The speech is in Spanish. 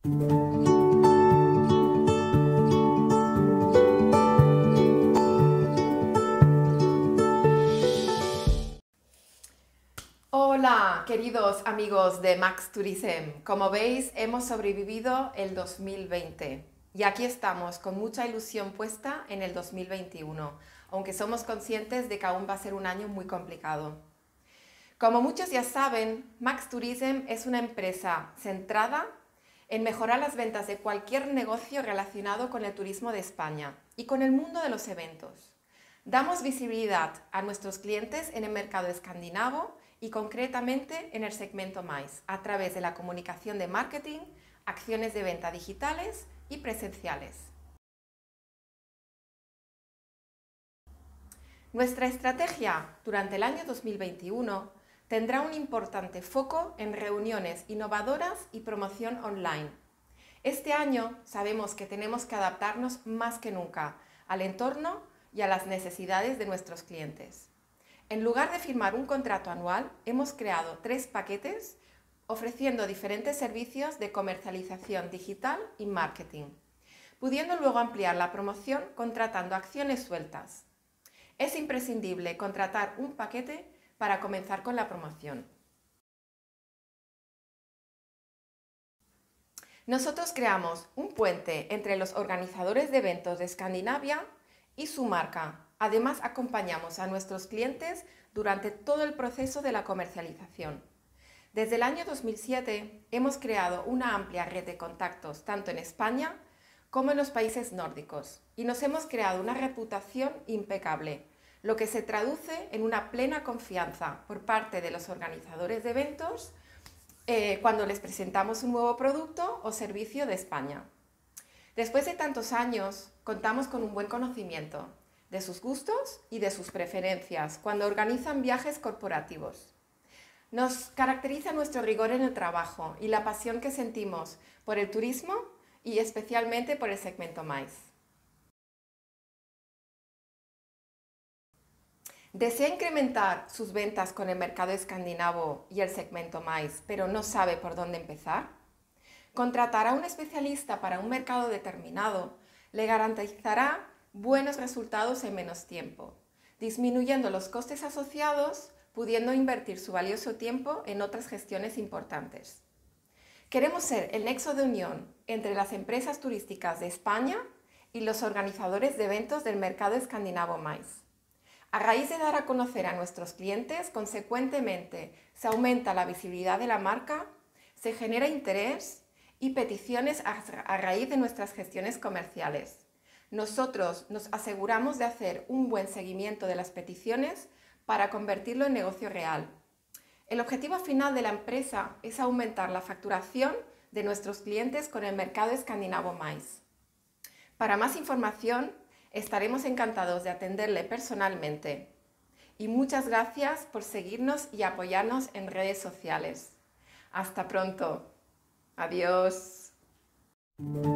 Hola, queridos amigos de Max Tourism. Como veis, hemos sobrevivido el 2020 y aquí estamos con mucha ilusión puesta en el 2021, aunque somos conscientes de que aún va a ser un año muy complicado. Como muchos ya saben, Max Tourism es una empresa centrada en mejorar las ventas de cualquier negocio relacionado con el turismo de España y con el mundo de los eventos. Damos visibilidad a nuestros clientes en el mercado escandinavo y concretamente en el segmento MICE a través de la comunicación de marketing, acciones de venta digitales y presenciales. Nuestra estrategia durante el año 2021 tendrá un importante foco en reuniones innovadoras y promoción online. Este año sabemos que tenemos que adaptarnos más que nunca al entorno y a las necesidades de nuestros clientes. En lugar de firmar un contrato anual, hemos creado 3 paquetes ofreciendo diferentes servicios de comercialización digital y marketing, pudiendo luego ampliar la promoción contratando acciones sueltas. Es imprescindible contratar un paquete para comenzar con la promoción. Nosotros creamos un puente entre los organizadores de eventos de Escandinavia y su marca. Además, acompañamos a nuestros clientes durante todo el proceso de la comercialización. Desde el año 2007 hemos creado una amplia red de contactos tanto en España como en los países nórdicos y nos hemos creado una reputación impecable, lo que se traduce en una plena confianza por parte de los organizadores de eventos cuando les presentamos un nuevo producto o servicio de España. Después de tantos años, contamos con un buen conocimiento de sus gustos y de sus preferencias cuando organizan viajes corporativos. Nos caracteriza nuestro rigor en el trabajo y la pasión que sentimos por el turismo y especialmente por el segmento MICE. ¿Desea incrementar sus ventas con el mercado escandinavo y el segmento MICE, pero no sabe por dónde empezar? Contratar a un especialista para un mercado determinado le garantizará buenos resultados en menos tiempo, disminuyendo los costes asociados, pudiendo invertir su valioso tiempo en otras gestiones importantes. Queremos ser el nexo de unión entre las empresas turísticas de España y los organizadores de eventos del mercado escandinavo MICE. A raíz de dar a conocer a nuestros clientes, consecuentemente se aumenta la visibilidad de la marca, se genera interés y peticiones a raíz de nuestras gestiones comerciales. Nosotros nos aseguramos de hacer un buen seguimiento de las peticiones para convertirlo en negocio real. El objetivo final de la empresa es aumentar la facturación de nuestros clientes con el mercado escandinavo MICE. Para más información, estaremos encantados de atenderle personalmente. Y muchas gracias por seguirnos y apoyarnos en redes sociales. Hasta pronto. Adiós.